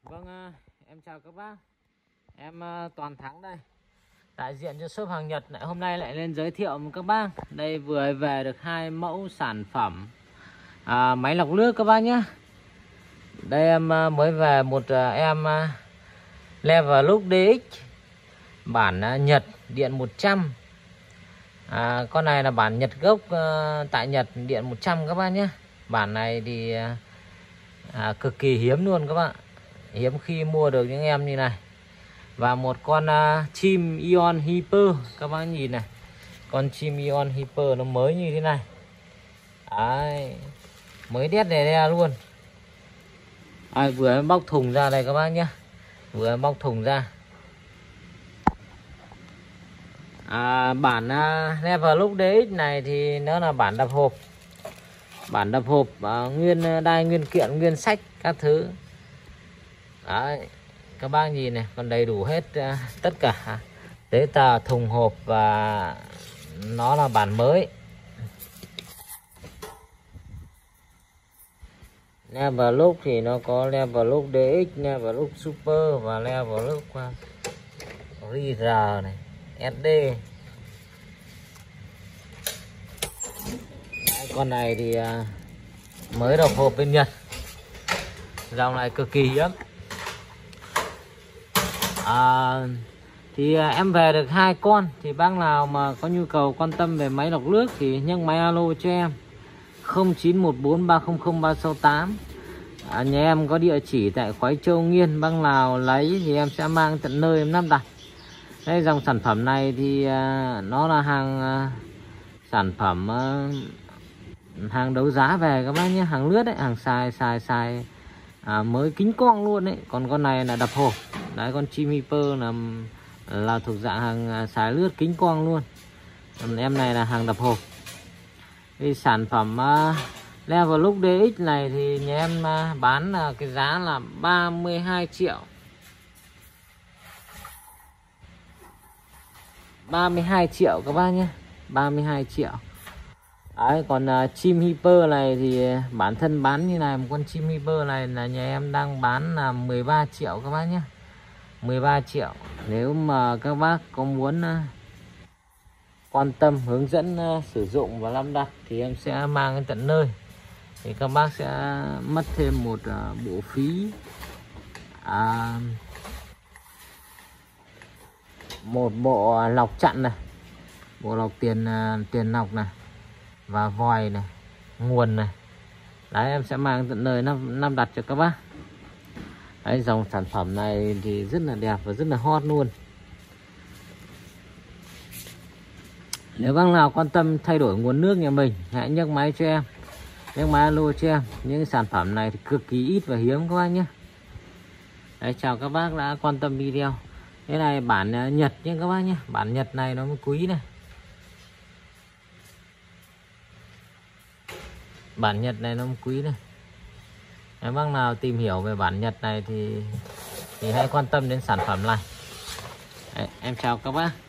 Vâng, em chào các bác. Em Toàn Thắng đây, đại diện cho shop hàng Nhật. Hôm nay lại lên giới thiệu với các bác. Đây vừa về được 2 mẫu sản phẩm máy lọc nước các bác nhé. Đây em mới về một em Levelux DX bản Nhật điện 100. Con này là bản Nhật gốc tại Nhật điện 100 các bác nhé. Bản này thì cực kỳ hiếm luôn các bạn. Hiếm khi mua được những em như này. Và một con chim Ion Hyper, các bác nhìn này. Con chim Ion Hyper nó mới như thế này. Đấy, mới đét đè luôn. Vừa em bóc thùng ra đây các bác nhé. Vừa em bóc thùng ra. Bản Levelux DX này thì nó là bản đập hộp. Bản đập hộp nguyên đai, nguyên kiện, nguyên sách các thứ. Đấy, các bác nhìn này, còn đầy đủ hết tất cả giấy tờ, thùng hộp, và nó là bản mới. Levelux thì nó có Levelux DX, Levelux Super và Levelux RR này, SD. Đấy, con này thì mới đập hộp bên Nhật. Dòng này cực kỳ hiếm. Thì em về được 2 con. Thì bác nào mà có nhu cầu quan tâm về máy lọc nước thì nhấc máy alo cho em 0914300368. Nhà em có địa chỉ tại Khoái Châu, Nghiên. Bác nào lấy thì em sẽ mang tận nơi em lắp đặt. Đây, dòng sản phẩm này thì nó là hàng sản phẩm hàng đấu giá về các bác nhé. Hàng lướt đấy, hàng xài mới kính con luôn đấy. Còn con này là đập hộp. Đấy, con chim Hyper là thuộc dạng hàng xài lướt kính con luôn. Còn em này là hàng đập hộp. Cái sản phẩm Levelux DX này thì nhà em bán cái giá là 32 triệu. 32 triệu các bác nhé. 32 triệu. Đấy, còn chim Hyper này thì bản thân bán như này, một con chim Hyper này là nhà em đang bán là 13 triệu các bác nhé. 13 triệu. Nếu mà các bác có muốn quan tâm hướng dẫn sử dụng và lắp đặt thì em sẽ mang đến tận nơi. Thì các bác sẽ mất thêm một bộ phí, một bộ lọc chặn này, bộ lọc tiền lọc này, và vòi này, nguồn này. Đấy, em sẽ mang tận nơi lắp đặt cho các bác. Đấy, dòng sản phẩm này thì rất là đẹp và rất là hot luôn. Nếu bác nào quan tâm thay đổi nguồn nước nhà mình, hãy nhấc máy cho em, nhấc máy alo cho em. Những sản phẩm này thì cực kỳ ít và hiếm các bác nhé. Đấy, chào các bác đã quan tâm video. Cái này bản Nhật nhé các bác nhé. Bản Nhật này nó mới quý này. Bản Nhật này nó mới quý này. Nếu bác nào tìm hiểu về bản Nhật này thì hãy quan tâm đến sản phẩm này. Đấy, em chào các bác.